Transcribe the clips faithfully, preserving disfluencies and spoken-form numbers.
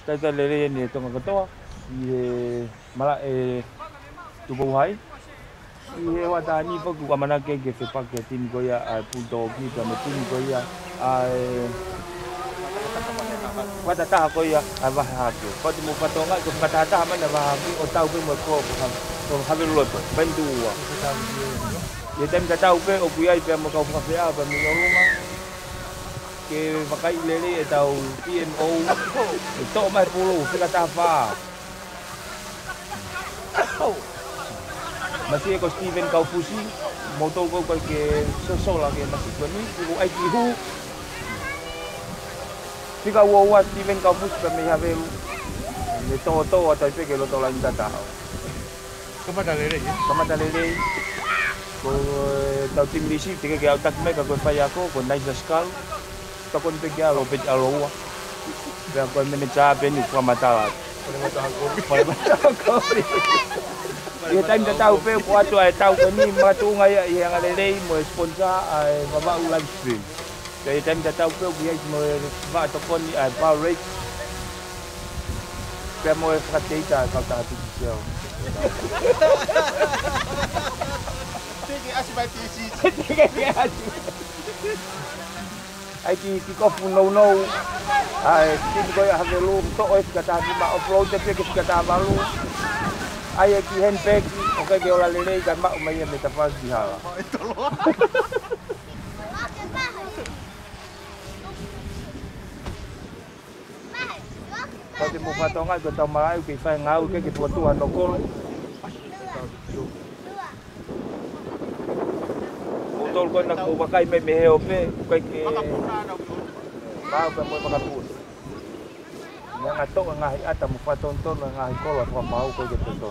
Tata lele ni tonga katoa. I mala e tupu hai. I he wata ni paku ka mana ke ke whepake tini koia a punto ki ka me tini koia a wata taha koia a waha hake. Koti mo patonga ko whakataha mana waha hake o tau pe mo ko ko have loto. Pendu ua. Ye tem ka tau pe o kuiai pe mo ka whakawhea pe mi orunga. Ke wakai lele e tau P M O e tō mai pulu whakataha whaa. Masih ko Steven Kaufusi, motor ko ko ke sosola ke masih ko ni ko ai ki hu. Fika wo wa Steven Kaufusi ka me have me to to ata pe ke lo to la inda ta. Kamata lele. Kamata lele. Ko tau tim lisi te ke autak me ka ko fa ya ko ko nice skal. Ta ko pe ke alo pe alo wa. Ya ko me cha pe ni kamata. Pole mata ko. Ia time ka tau pe ko atu ai tau ni matunga ia ia ngalelei mo sponsor ai baba u live stream. Ia time ka tau pe ko ia mo va to kon ai power rate. Pe mo e frateita ka ta tu sio. Tiki asi vai tisi. Tiki asi. Ai ki ki ko fu no no. Ai ki ko ia have lu to o ka ta ma upload te ke ka ta malu. Ai ki hen pek o ke ola lele ka ma mai me ta fas di hala. Ko te mo fatonga ko ta mai ke fa ngau ke ke fotu ano ko. O tol ko na ko bakai me me o pe ko ke ba ko mo makapu. Yang atok ngahi ata mo fatonton ngahi ko la pa mau ko ke to.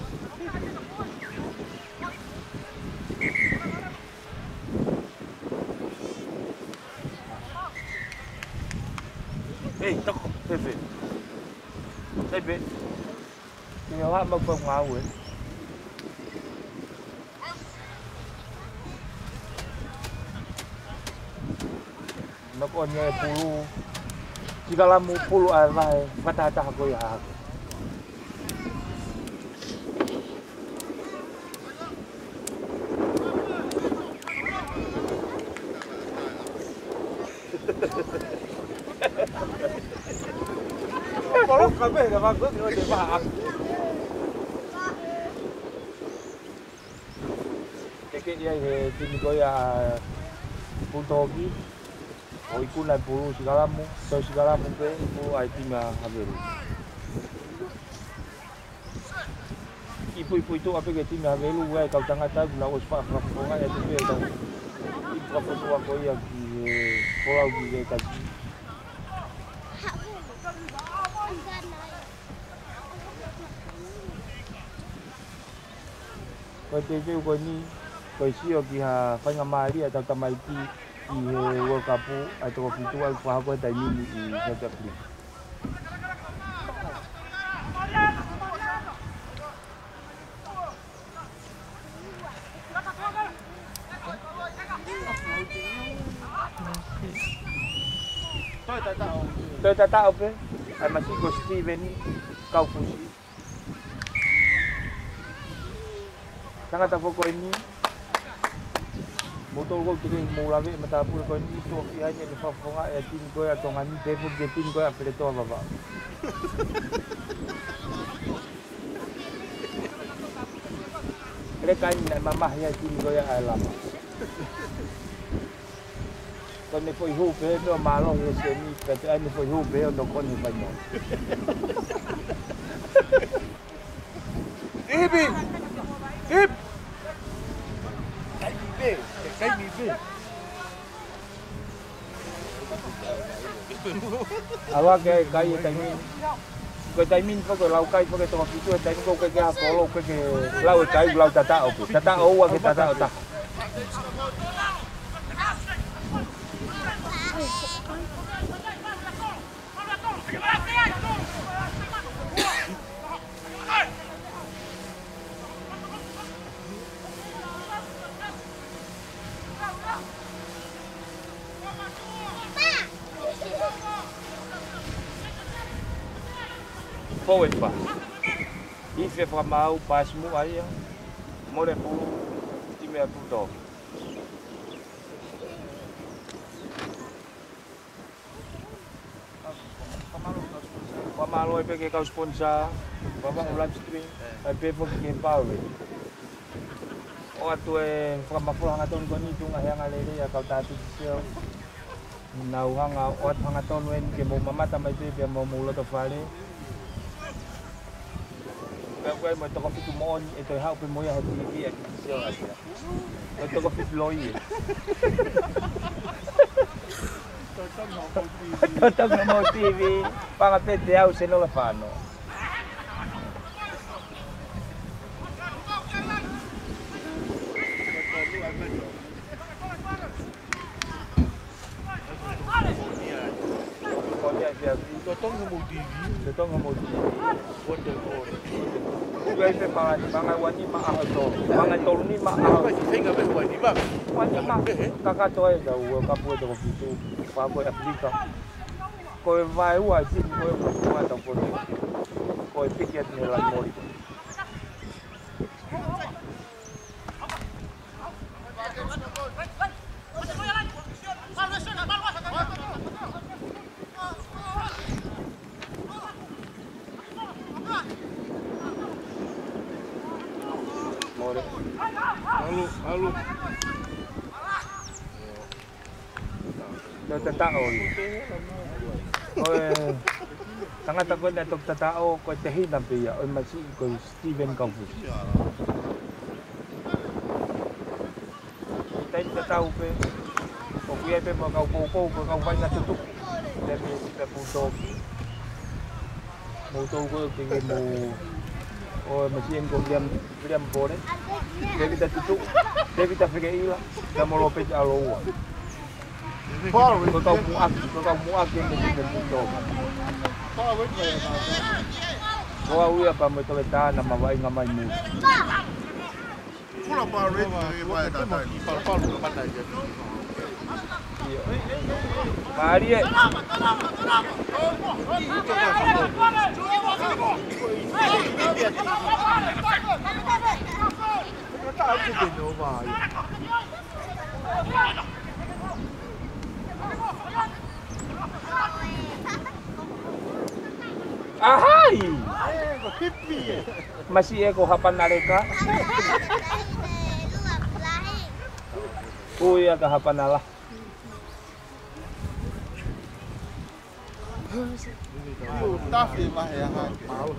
Hey, toko, Pepe. Pepe. Ni awak mau pang mau eh. Nak onye pulu. Jika lamu pulu ai kata-kata aku ya. Kalau kami dah bagus, kita dah faham. Kekek dia sini goya punto lagi. O ikuna pulu sigalamu, so sigalamu pe pulu ai tinga haberu. Ipu-ipu itu apa ke tinga haberu ai kau tangata guna uspa frafonga ya tu pe tau. Ipu foto aku ya ki pola gi ka. Ko te te ko ni ko sio ki ha fanga mari atau tamai ki i World Cup ai to fitu ai fa ko dai mini i South Africa. Toi tata. Toi tata ope. Ai masih ko Steven Kaufusi. Sangat apa ko ini? Motor ko tuloy mula be matapul ko ni to iya ni fa fa ya tin ko ya to ngani te fu ke tin ko ya pele to baba. Ele kan mama ya tin ko ya ala. Ko ne foi hu pe no malo ye se ni pe ai ne foi hu pe no ko ni pa no. Ibi. Ib. Ibi. Cái gì vậy? Awa cái cái cái min, cái cái min có cái lau cái có cái tomat itu cái có cái cái follow cái cái lau cái lau tata oke, tata owa cái tata ota. poe pa. Ife whamau pas mu aia. More pu time a puto. Whamalo e peke kau sponsor. Whamang live stream. E pe po ki pau. O atu e whamafuranga tonu koni tunga heanga lere a kau tātu sio. Nau hanga o atu hanga tonu en ke mo mamata mai te pe mo mula to whare. Kau koe mo toko fitu mooni e toi hau pe moia hati i a ki sio asia. Mo toko fitu loi e. Totong mo T V. Pangapete au se no la whano. Totong mo T V. Totong mo T V. Wonder Boy. Ugai pe mga mga wani maahato. Mga tolu ni maahato. Hinga be wani ba. Wani ma kakatoe da u kapu do fitu. Pa ko aplika. Ko vai u ai sin ko ko ta ko. Ko ticket ni la mori. Halo, halo. Do tatao. Oe. Tanga ta ko na tok tatao ko tehi na pia o masi ko Steven Confus. Tai tatao pe. O kuya pe mo kau ko ko ko kau vai na tutu. Demi pe puto. Mo to ko ke mo o masih ko diam diam bore. Devi ta tutu. Devi ta fike ila. Da mo lope aloa. Paul, ko kau muak, ko kau muak ke ni ke puto. Paul we play Ko au ia pa mo to ta na mawai ngamai mu. Pula pa red we vai ta ta. Paul Paul ko mata je. Mari e. Ahai! Masih eko hapan nareka. Kuya ka hapan nala. Tafi vai ya ha.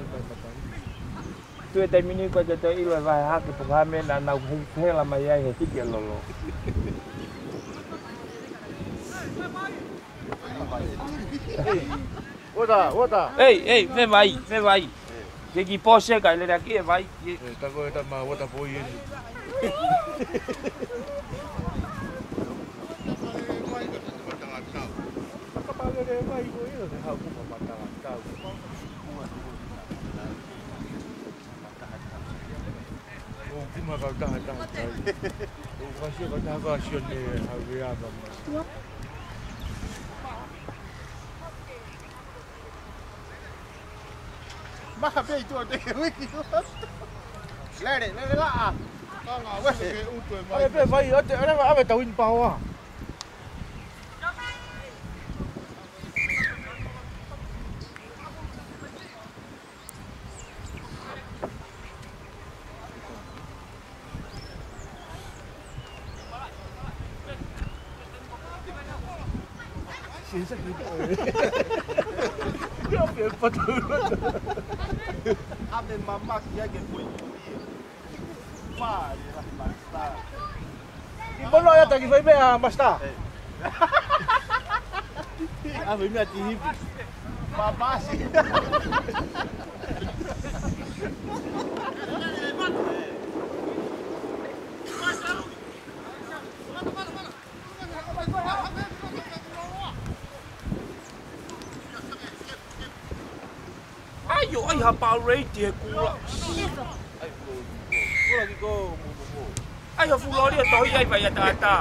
Tu e tai mini ko te te ilo vai ha ke pokame na na hela mai ai he tiki lolo. Oda, oda. Ei, ei, ve vai, ve vai. Ke ki pose ka le aquí e vai. Ta ko ta ma oda poi ni. Kapag le mai ko ilo de ha ko mata ta. Oh, kuma ka ta ta. Oh, kasi ka ta ka siya ni ha ria ba. Maka pe tu te wiki. Lere, lere la. Ka nga we ke utu e mai. Pe vai ate, ana ave ta win pau a. Sinsa ki. Ya pe patu. Ave mamma ya que foi. Pare la basta. Di bono ya tagi vai be a basta. Ave mi ati hivi. Babasi. Ayo, ai hapa rate e kula. Ai ko. Ko lagi ko mo mo. Ai ha fulori e toi ai vai tata.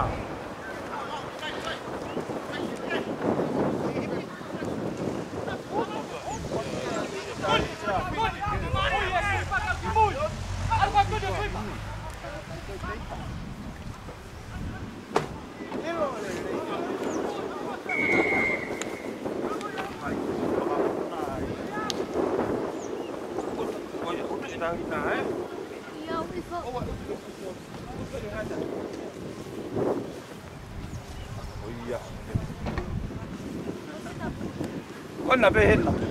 Con là về hết rồi.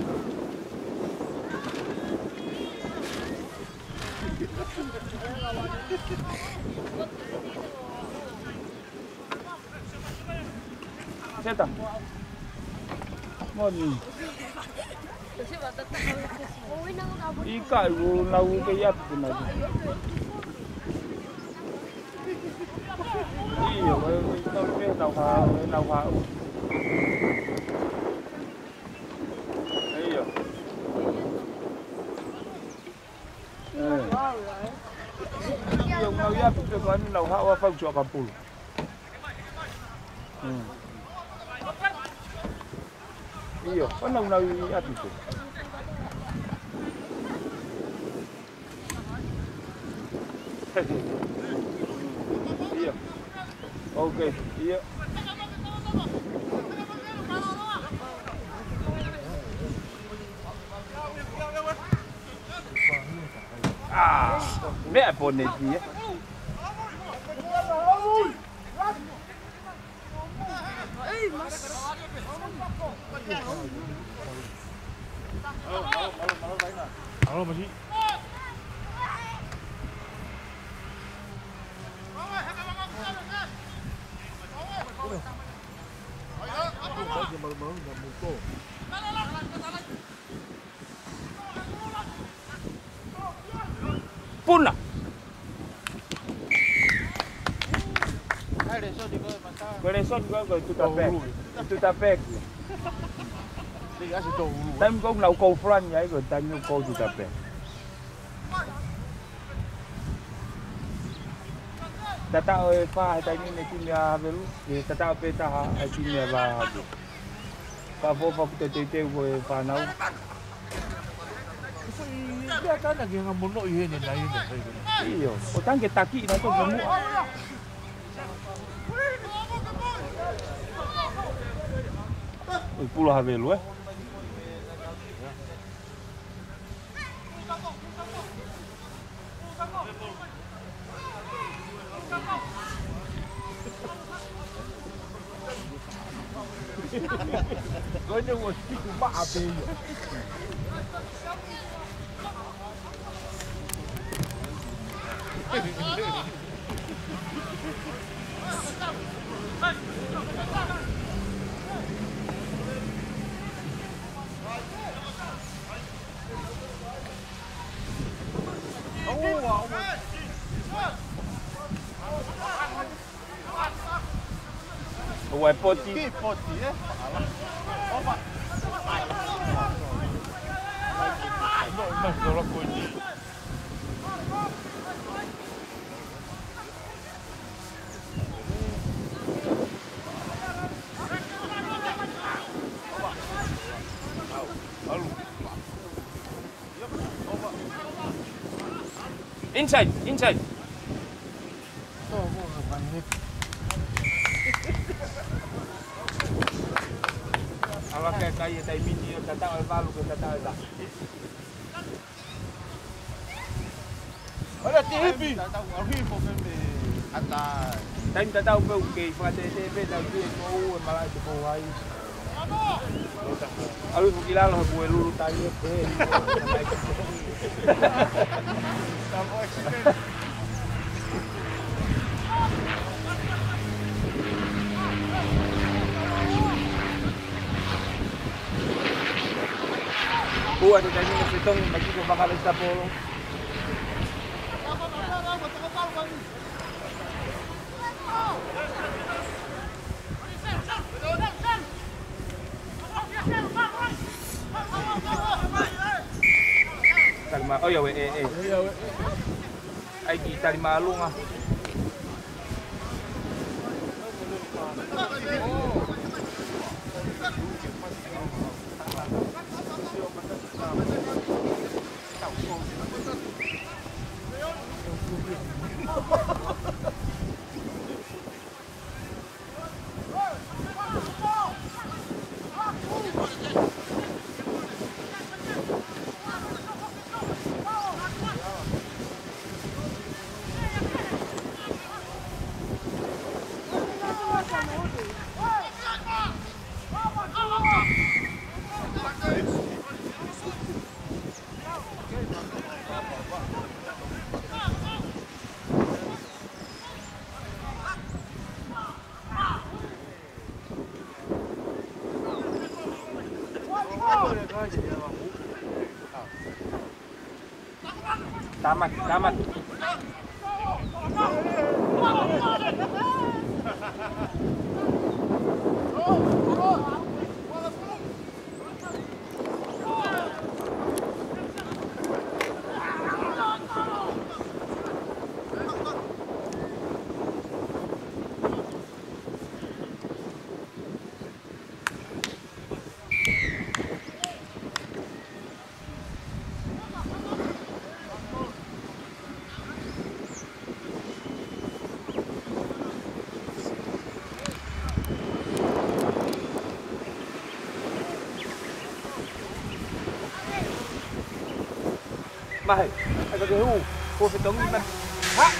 Chết rồi. Ngon gì? Ý cãi của lâu cái ép của này. Ý hiểu cái tôi biết nào phá, nào phá. Ý hiểu. Yung nào ép của cái nào phá qua phong chùa Kampul. Iyo, ano na i-atin ko? Iyo. Okay, iyo. Ah, may apon na diya. Halo masih. Puna. Corazón có rồi tu tapek. Tu tapek. Tam công nào câu front vậy rồi tam như câu tu tapek. Tata ơi pha hai tay như này kim ya velu. Thì tata peta hai kim ya ba. Pa vo pa te te te voi pa nau. Dia kan lagi ngambon no ihe ni nai ni. Iyo, o tan ke taki na to gemu. Oi pulo havelu eh. Có những một cái bạ bì. Ué, poti. Que poti, eh? Opa. No, no, no lo puedo. Inside, inside. Kalau kayak kayak tay mini yang datang al balu ke datang al. Ada T V. Datang al hipo pembe. Ata. Tay datang pe ke fate T V da ke ko malah itu ko ai. Alu bukilalo ko lulu tayo pe. Tamo accident. Buat di sini itong magiging bakal sa polo. Talima, oh ya we eh eh. Ay di talima lu nga. Oh. Tamat, tamat. Mày, ai có cái hù, cô phải tống mình. Hả?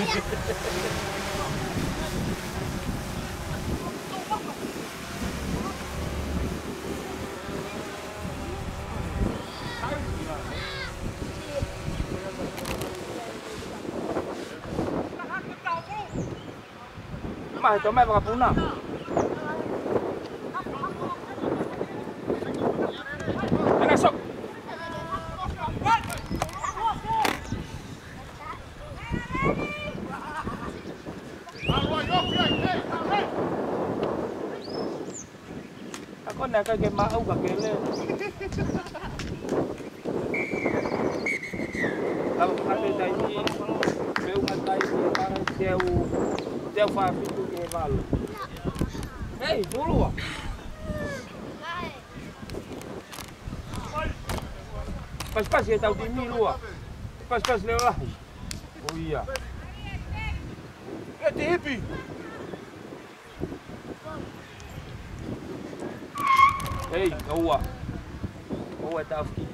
Mày cho mày vào gặp nào. Anh này sốc. Con này cái má ông cả kế lên. Kalau ada tadi, meu matai para seu seu faz itu ke valo. Hey, dulu ah. Pas-pas ya tahu ini lu ah. Pas-pas lewat. Oh iya. Eh, tipi. Hey, kau ah. Kau tak fikir.